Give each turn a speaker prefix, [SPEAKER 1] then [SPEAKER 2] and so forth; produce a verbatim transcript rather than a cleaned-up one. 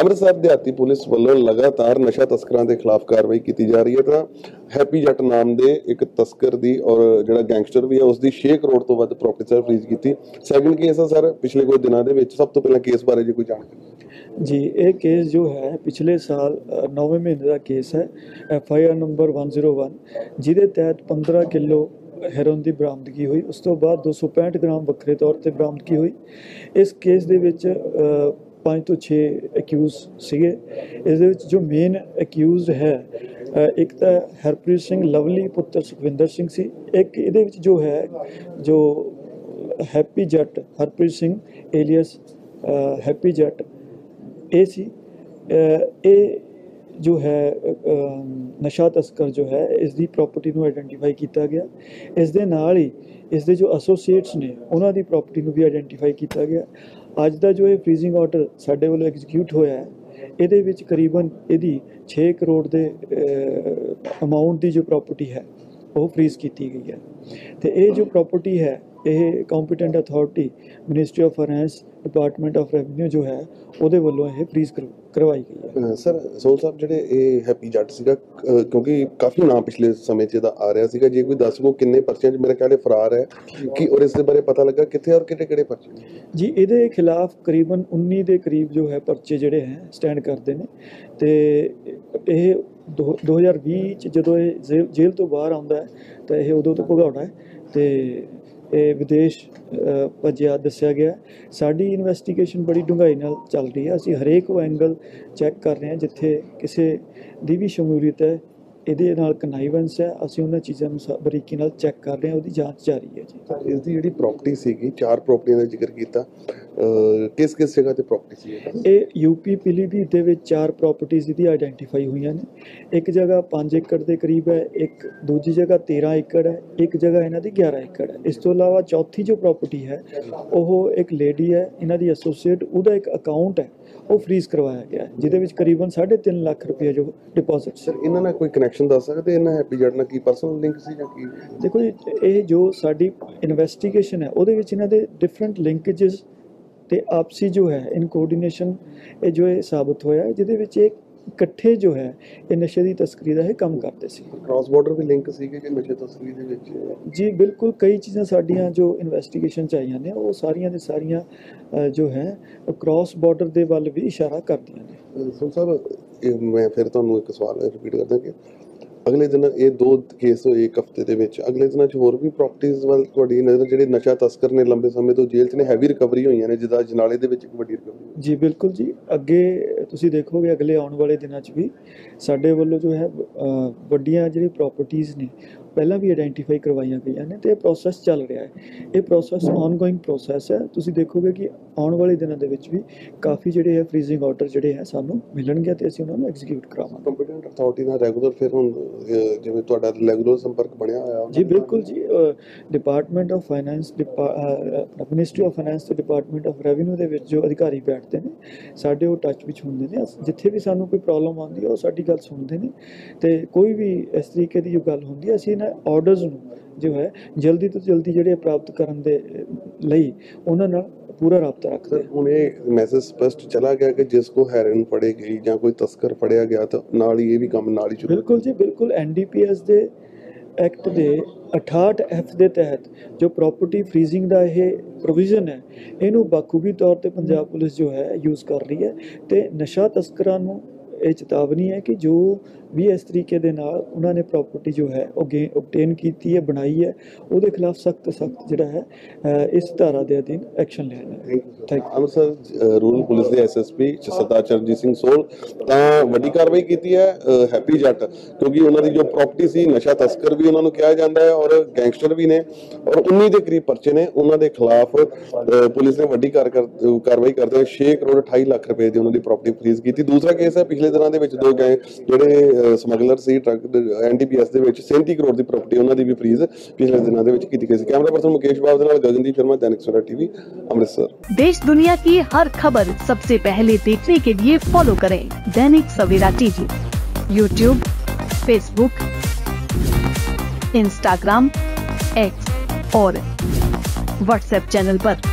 [SPEAKER 1] ਅੰਮ੍ਰਿਤਸਰ ਦਿਹਾਤੀ ਪੁਲਿਸ ਵੱਲੋਂ ਲਗਾਤਾਰ ਨਸ਼ਾ ਤਸਕਰਾਂ ਦੇ ਖਿਲਾਫ ਕਾਰਵਾਈ ਕੀਤੀ ਜਾ ਰਹੀ ਹੈ ਤਾਂ ਹੈਪੀ ਜੱਟ ਨਾਮ ਦੇ ਇੱਕ ਤਸਕਰ ਦੀ ਔਰ ਜਿਹੜਾ ਗੈਂਗਸਟਰ ਵੀ ਹੈ ਉਸ ਦੀ ਛੇ ਕਰੋੜ ਤੋਂ ਵੱਧ ਪ੍ਰਾਪਰਟੀ ਸਰ ਫਰੀਜ਼ ਕੀਤੀ। ਸੈਕਿੰਡ ਕੇਸ ਹੈ ਸਰ ਪਿਛਲੇ ਕੁਝ ਦਿਨਾਂ ਦੇ ਵਿੱਚ। ਸਭ ਤੋਂ ਪਹਿਲਾਂ ਕੇਸ ਬਾਰੇ ਜੀ ਕੋਈ ਜਾਣਕਾਰੀ?
[SPEAKER 2] ਜੀ ਇਹ ਕੇਸ ਜੋ ਹੈ ਪਿਛਲੇ ਸਾਲ ਨੌਵੇਂ ਮਹੀਨੇ ਦਾ ਕੇਸ ਹੈ, ਐਫ ਆਈ ਆਰ ਨੰਬਰ ਇੱਕ ਸੌ ਇੱਕ, ਜਿਹਦੇ ਤਹਿਤ ਪੰਦਰਾਂ ਕਿਲੋ ਹੈਰੋਇਨ ਦੀ ਬਰਾਮਦਗੀ ਹੋਈ। ਉਸ ਤੋਂ ਬਾਅਦ ਦੋ ਸੌ ਪੈਂਹਠ ਗ੍ਰਾਮ ਵੱਖਰੇ ਤੌਰ ਤੇ ਬਰਾਮਦਗੀ ਹੋਈ। ਇਸ ਕੇਸ ਦੇ ਵਿੱਚ ਪੰਜ ਤੋਂ ਛੇ ਅਕਿਊਜ਼ ਸੀਗੇ। ਇਸ ਦੇ ਵਿੱਚ ਜੋ ਮੇਨ ਅਕਿਊਜ਼ਡ ਹੈ, ਇੱਕ ਤਾਂ ਹਰਪ੍ਰੀਤ ਸਿੰਘ ਲਵਲੀ ਪੁੱਤਰ ਸੁਖਵਿੰਦਰ ਸਿੰਘ ਸੀ। ਇੱਕ ਇਹਦੇ ਵਿੱਚ ਜੋ ਹੈ ਜੋ ਹੈਪੀ ਜੱਟ ਹਰਪ੍ਰੀਤ ਸਿੰਘ ਏਲੀਅਸ ਹੈਪੀ ਜੱਟ ਇਹ ਸੀ। ਇਹ ਜੋ ਹੈ ਨਸ਼ਾ ਤਸਕਰ ਜੋ ਹੈ ਇਸ ਦੀ ਪ੍ਰਾਪਰਟੀ ਨੂੰ ਆਈਡੈਂਟੀਫਾਈ ਕੀਤਾ ਗਿਆ। ਇਸ ਦੇ ਨਾਲ ਹੀ ਇਸ ਦੇ ਜੋ ਐਸੋਸੀਏਟਸ ਨੇ ਉਹਨਾਂ ਦੀ ਪ੍ਰਾਪਰਟੀ ਨੂੰ ਵੀ ਆਈਡੈਂਟੀਫਾਈ ਕੀਤਾ ਗਿਆ। ਅੱਜ ਦਾ ਜੋ ਇਹ ਫਰੀਜ਼ਿੰਗ ਆਰਡਰ ਸਾਡੇ ਵੱਲੋਂ ਐਗਜ਼ੀਕਿਊਟ ਹੋਇਆ ਹੈ, ਇਹਦੇ ਵਿੱਚ ਕਰੀਬਨ ਇਹਦੀ ਛੇ ਕਰੋੜ ਦੇ ਅਮਾਊਂਟ ਦੀ ਜੋ ਪ੍ਰਾਪਰਟੀ ਹੈ ਉਹ ਫਰੀਜ਼ ਕੀਤੀ ਗਈ ਹੈ। ਤੇ ਇਹ ਜੋ ਪ੍ਰਾਪਰਟੀ ਹੈ ਇਹ competent authority ministry of finance department of revenue ਜੋ ਹੈ ਉਹਦੇ ਵੱਲੋਂ ਇਹ ਫਰੀਜ਼ ਕਰਵਾਈ ਗਈ ਹੈ।
[SPEAKER 1] ਸਰ ਸੋਲ ਸਾਹਿਬ ਜਿਹੜੇ ਇਹ ਹੈਪੀ ਜੱਟ ਸੀਗਾ, ਕਿਉਂਕਿ ਕਾਫੀ ਨਾਮ ਪਿਛਲੇ ਸਮੇਂ 'ਚ ਇਹਦਾ ਆ ਰਿਹਾ ਸੀਗਾ, ਜੇ ਕੋਈ ਦੱਸ ਸਕੋ ਕਿੰਨੇ ਪਰਚਿਆਂ 'ਚ ਮੇਰੇ ਖਿਆਲ ਫਰਾਰ ਹੈ ਕਿ ਔਰ ਇਸ ਦੇ ਬਾਰੇ ਪਤਾ ਲੱਗਾ ਕਿੱਥੇ ਔਰ ਕਿਹੜੇ ਕਿਹੜੇ ਪਰਚੇ?
[SPEAKER 2] ਜੀ ਇਹਦੇ ਖਿਲਾਫ ਕਰੀਬਨ ਉੱਨੀ ਦੇ ਕਰੀਬ ਜੋ ਹੈ ਪਰਚੇ ਜਿਹੜੇ ਹੈ ਸਟੈਂਡ ਕਰਦੇ ਨੇ। ਤੇ ਇਹ ਦੋ ਹਜ਼ਾਰ ਵੀਹ 'ਚ ਜਦੋਂ ਇਹ ਜੇਲ੍ਹ ਤੋਂ ਬਾਹਰ ਆਉਂਦਾ ਹੈ ਤਾਂ ਇਹ ਉਦੋਂ ਤੋਂ ਭਗੌੜਾ ਹੈ ਤੇ ਇਹ ਵਿਦੇਸ਼ ਭੱਜਿਆ ਦੱਸਿਆ ਗਿਆ। ਸਾਡੀ ਇਨਵੈਸਟੀਗੇਸ਼ਨ ਬੜੀ ਡੂੰਘਾਈ ਨਾਲ ਚੱਲ ਰਹੀ ਹੈ। ਅਸੀਂ ਹਰੇਕ ਉਹ ਐਂਗਲ ਚੈੱਕ ਕਰ ਰਹੇ ਹਾਂ ਜਿੱਥੇ ਕਿਸੇ ਦੀ ਵੀ ਸ਼ਮੂਲੀਅਤ ਹੈ, ਇਹਦੇ ਨਾਲ ਕਨਾਈਵੈਂਸ ਹੈ। ਅਸੀਂ ਉਹਨਾਂ ਚੀਜ਼ਾਂ ਨੂੰ ਬਰੀਕੀ ਨਾਲ ਚੈੱਕ ਕਰ ਰਹੇ ਹਾਂ, ਉਹਦੀ ਜਾਂਚ ਜਾਰੀ ਹੈ ਜੀ।
[SPEAKER 1] ਇਸ ਦੀ ਜਿਹੜੀ ਪ੍ਰਾਪਰਟੀ ਸੀਗੀ, ਚਾਰ ਪ੍ਰਾਪਰਟੀਆਂ ਦਾ ਜ਼ਿਕਰ ਕੀਤਾ, ਕਿਸ ਕਿਸ ਜਗ੍ਹਾ ਤੇ ਪ੍ਰਾਪਰਟੀ ਸੀ?
[SPEAKER 2] ਇਹ ਯੂਪੀ ਪੀਲੀਭੀਤ ਦੇ ਵਿੱਚ ਚਾਰ ਪ੍ਰਾਪਰਟੀਜ਼ ਇਹਦੀ ਆਈਡੈਂਟੀਫਾਈ ਹੋਈਆਂ ਨੇ। ਇੱਕ ਜਗ੍ਹਾ ਪੰਜ ਏਕੜ ਦੇ ਕਰੀਬ ਹੈ, ਇੱਕ ਦੂਜੀ ਜਗ੍ਹਾ ਤੇਰਾਂ ਏਕੜ ਹੈ, ਇੱਕ ਜਗ੍ਹਾ ਇਹਨਾਂ ਦੀ ਗਿਆਰਾਂ ਏਕੜ ਹੈ। ਇਸ ਤੋਂ ਇਲਾਵਾ ਚੌਥੀ ਜੋ ਪ੍ਰਾਪਰਟੀ ਹੈ ਉਹ ਇੱਕ ਲੇਡੀ ਹੈ, ਇਹਨਾਂ ਦੀ ਐਸੋਸੀਏਟ, ਉਹਦਾ ਇੱਕ ਅਕਾਊਂਟ ਹੈ ਉਹ ਫਰੀਜ਼ ਕਰਵਾਇਆ ਗਿਆ, ਜਿਹਦੇ ਵਿੱਚ ਕਰੀਬਨ ਸਾਢੇ ਤਿੰਨ ਲੱਖ ਰੁਪਏ ਜੋ ਡਿਪੋਜ਼ਿਟ।
[SPEAKER 1] ਸਰ ਇਹਨਾਂ ਨਾਲ ਕੋਈ ਕਨੈਕਸ਼ਨ ਦੱਸ ਸਕਦੇ? ਇਹਨਾਂ ਹੈਪੀ ਜੱਟ ਨਾਲ ਕੀ ਪਰਸਨਲ ਲਿੰਕ ਸੀ ਜਾਂ ਕੀ?
[SPEAKER 2] ਦੇਖੋ ਜੀ, ਇਹ ਜੋ ਸਾਡੀ ਇਨਵੈਸਟੀਗੇਸ਼ਨ ਹੈ ਉਹਦੇ ਵਿੱਚ ਇਹਨਾਂ ਦੇ ਡਿਫਰੈਂਟ ਲਿੰਕੇजेस ਤੇ ਆਪਸੀ ਜੋ ਹੈ ਇਨ ਕੋਆਰਡੀਨੇਸ਼ਨ ਇਹ ਜੋ ਇਹ ਸਾਬਤ ਹੋਇਆ, ਜਿਹਦੇ ਵਿੱਚ ਇਹ ਇਕੱਠੇ ਜੋ ਹੈ ਇਹ ਨਸ਼ੇ ਦੀ ਤਸਕਰੀ ਦਾ ਇਹ ਕੰਮ ਕਰਦੇ ਸੀ।
[SPEAKER 1] ਕ੍ਰਾਸ ਬਾਰਡਰ ਵੀ ਲਿੰਕ ਸੀਗੇ ਕਿ ਨਸ਼ੇ ਤਸਕਰੀ ਦੇ ਵਿੱਚ?
[SPEAKER 2] ਜੀ ਬਿਲਕੁਲ, ਕਈ ਚੀਜ਼ਾਂ ਸਾਡੀਆਂ ਜੋ ਇਨਵੈਸਟੀਗੇਸ਼ਨ 'ਚ ਆਈਆਂ ਨੇ ਉਹ ਸਾਰੀਆਂ ਦੇ ਸਾਰੀਆਂ ਜੋ ਹੈ ਕ੍ਰਾਸ ਬਾਰਡਰ ਦੇ ਵੱਲ ਵੀ ਇਸ਼ਾਰਾ ਕਰਦੀਆਂ ਨੇ।
[SPEAKER 1] ਸੋ ਸਾਹਿਬ ਮੈਂ ਫਿਰ ਤੁਹਾਨੂੰ ਇੱਕ ਸਵਾਲ ਰਿਪੀਟ ਕਰਦਾ ਕਿ ਅਗਲੇ ਦਿਨ ਇਹ ਦੋ ਕੇਸ ਹੋਏ ਇੱਕ ਹਫ਼ਤੇ ਦੇ ਵਿੱਚ, ਅਗਲੇ ਦਿਨਾਂ 'ਚ ਹੋਰ ਵੀ ਪ੍ਰਾਪਰਟੀਜ਼ ਵੱਲ ਤੁਹਾਡੀ ਨਜ਼ਰ? ਜਿਹੜੇ ਨਸ਼ਾ ਤਸਕਰ ਨੇ ਲੰਬੇ ਸਮੇਂ ਤੋਂ ਜੇਲ੍ਹ 'ਚ ਨੇ, ਹੈਵੀ ਰਿਕਵਰੀ ਹੋਈਆਂ ਨੇ, ਜਿੱਦਾਂ ਜਨਾਲੇ ਦੇ ਵਿੱਚ ਇੱਕ ਵੱਡੀ ਰਿਕਵਰੀ?
[SPEAKER 2] ਜੀ ਬਿਲਕੁਲ ਜੀ, ਅੱਗੇ ਤੁਸੀਂ ਦੇਖੋਗੇ ਅਗਲੇ ਆਉਣ ਵਾਲੇ ਦਿਨਾਂ 'ਚ ਵੀ ਸਾਡੇ ਵੱਲੋਂ ਜੋ ਹੈ ਵੱਡੀਆਂ ਜਿਹੜੀ ਪ੍ਰਾਪਰਟੀਜ਼ ਨੇ ਪਹਿਲਾਂ ਵੀ ਆਈਡੈਂਟੀਫਾਈ ਕਰਵਾਈਆਂ ਗਈਆਂ ਨੇ ਤੇ ਇਹ ਪ੍ਰੋਸੈਸ ਚੱਲ ਰਿਹਾ ਹੈ। ਇਹ ਪ੍ਰੋਸੈਸ ਆਨਗੋਇੰਗ ਪ੍ਰੋਸੈਸ ਹੈ। ਤੁਸੀਂ ਦੇਖੋਗੇ ਕਿ ਆਉਣ ਵਾਲੇ ਦਿਨਾਂ ਦੇ ਵਿੱਚ ਵੀ ਕਾਫੀ ਜਿਹੜੇ ਹੈ ਫਰੀਜ਼ਿੰਗ ਆਰਡਰ ਜਿਹੜੇ ਹੈ ਸਾਨੂੰ ਮਿਲਣਗੇ ਤੇ ਅਸੀਂ ਉਹਨਾਂ ਨੂੰ ਐਗਜ਼ੀਕਿਊਟ ਕਰਾਵਾਂਗੇ।
[SPEAKER 1] ਕੰਪੀਟੈਂਟ ਅਥਾਰਟੀ ਨਾਲ ਰੈਗੂਲਰ ਫਿਰ ਹੁਣ ਜਿਵੇਂ ਤੁਹਾਡਾ ਰੈਗੂਲਰ ਸੰਪਰਕ ਬਣਿਆ ਹੋਇਆ?
[SPEAKER 2] ਜੀ ਬਿਲਕੁਲ ਜੀ, department of finance, ministry of finance ਤੇ ਡਿਪਾਰਟਮੈਂਟ ਆਫ ਰੈਵਨਿਊ ਦੇ ਵਿੱਚ ਜੋ ਅਧਿਕਾਰੀ ਬੈਠਦੇ ਨੇ ਸਾਡੇ ਉਹ ਟੱਚ ਵਿੱਚ ਹੁੰਦੇ ਨੇ। ਜਿੱਥੇ ਵੀ ਸਾਨੂੰ ਕੋਈ ਪ੍ਰੋਬਲਮ ਆਉਂਦੀ ਹੈ ਉਹ ਸਾਡੀ ਗੱਲ ਸੁਣਦੇ ਨੇ ਤੇ ਕੋਈ ਵੀ ਇਸ ਤਰੀਕੇ ਦੀ ਜੋ ਗੱਲ ਹੁੰਦੀ ਹੈ ਅਸੀਂ ਆਰਡਰਸ ਨੂੰ ਜੋ ਹੈ ਜਲਦੀ ਤੋਂ ਜਲਦੀ ਜਿਹੜੇ ਪ੍ਰਾਪਤ ਕਰਨ ਦੇ ਲਈ ਉਹਨਾਂ ਨਾਲ ਪੂਰਾ ਰਾਬਤਾ ਰੱਖਦੇ ਹਾਂ।
[SPEAKER 1] ਹੁਣ ਇਹ ਮੈਸੇਜ ਸਪਸ਼ਟ ਚਲਾ ਗਿਆ ਕਿ ਜਿਸ ਕੋ ਹੈਰੋਇਨ ਫੜੇ ਗਈ ਜਾਂ ਕੋਈ ਤਸਕਰ ਫੜਿਆ ਗਿਆ ਤਾਂ ਨਾਲ ਹੀ ਇਹ ਵੀ ਕੰਮ ਨਾਲ ਹੀ ਸ਼ੁਰੂ?
[SPEAKER 2] ਬਿਲਕੁਲ ਜੀ ਬਿਲਕੁਲ, ਐਨ ਡੀ ਪੀ ਐਸ ਦੇ ਐਕਟ ਦੇ ਅਠਾਹਠ ਐਫ ਦੇ ਤਹਿਤ ਜੋ ਪ੍ਰਾਪਰਟੀ ਫਰੀਜ਼ਿੰਗ ਦਾ ਇਹ ਪ੍ਰੋਵੀਜ਼ਨ ਹੈ ਇਹਨੂੰ ਬਾਖੂਬੀ ਤੌਰ ਤੇ ਪੰਜਾਬ ਪੁਲਿਸ ਜੋ ਹੈ ਯੂਜ਼ ਕਰ ਰਹੀ ਹੈ ਤੇ ਨਸ਼ਾ ਤਸਕਰਾਂ ਨੂੰ ਇਹ ਚੇਤਾਵਨੀ ਹੈ ਕਿ ਜੋ ਵੀ ਇਸ ਤਰੀਕੇ ਦੇ ਨਾਲ ਉਹਨਾਂ ਨੇ ਪ੍ਰਾਪਰਟੀ ਜੋ ਹੈ ਉਹ ਗੇ ਓਬਟੇਨ ਕੀਤੀ ਹੈ, ਬਣਾਈ ਹੈ, ਉਹਦੇ ਖਿਲਾਫ ਸਖਤ ਸਖਤ ਜਿਹੜਾ ਹੈ ਇਸ ਧਾਰਾ ਦੇ ਅਧੀਨ ਐਕਸ਼ਨ ਲੈਣਾ ਹੈ।
[SPEAKER 1] Thank you. Amritsar rural police ਦੇ S S P Sardar Charanjit Singh ਸੋਲ ਤਾਂ ਵੱਡੀ ਕਾਰਵਾਈ ਕੀਤੀ ਹੈ ਹੈਪੀ ਜੱਟ, ਕਿਉਂਕਿ ਉਹਨਾਂ ਦੀ ਜੋ ਪ੍ਰਾਪਰਟੀ ਸੀ, ਨਸ਼ਾ ਤਸਕਰ ਵੀ ਉਹਨਾਂ ਨੂੰ ਕਿਹਾ ਜਾਂਦਾ ਹੈ ਔਰ ਗੈਂਗਸਟਰ ਵੀ ਨੇ ਔਰ ਉੱਨੀ ਦੇ ਕਰੀਬ ਪਰਚੇ ਨੇ ਉਹਨਾਂ ਦੇ ਖਿਲਾਫ। ਪੁਲਿਸ ਨੇ ਵੱਡੀ ਕਾਰਵਾਈ ਕਰਦੇ ਹੋਏ ਛੇ ਕਰੋੜ ਅਠਾਈ ਲੱਖ ਰੁਪਏ ਦੀ ਉਹਨਾਂ ਦੀ ਪ੍ਰਾਪਰਟੀ ਫਰੀਜ਼ ਕੀਤੀ। ਦੂਸਰਾ ਕੇਸ ਹੈ ਪਿਛਲੇ ਦਿਨਾਂ ਦੇ ਵਿੱਚ ਦੋ ਗਏ ਜਿਹੜੇ ਸਮਗਲਰ ਸੀ truck N D P S ਦੇ ਵਿੱਚ ਸੈਂਤੀ ਕਰੋੜ ਦੀ ਪ੍ਰਾਪਰਟੀ ਉਹਨਾਂ ਦੀ ਵੀ ਫਰੀਜ਼ ਪਿਛਲੇ ਦਿਨਾਂ ਦੇ ਵਿੱਚ ਕੀਤੀ ਗਈ ਸੀ। ਕੈਮਰਾ ਪਰਸਨ ਮੁਕੇਸ਼ ਬਾਬ ਦੇ ਨਾਲ ਗगनदीप शर्मा, दैनिक सवेरा टीवी, अमृतसर।
[SPEAKER 3] देश दुनिया की हर खबर सबसे पहले देखने के लिए फॉलो करें Dainik Savera TV, YouTube, Facebook, Instagram, X और व्हाट्सएप चैनल पर।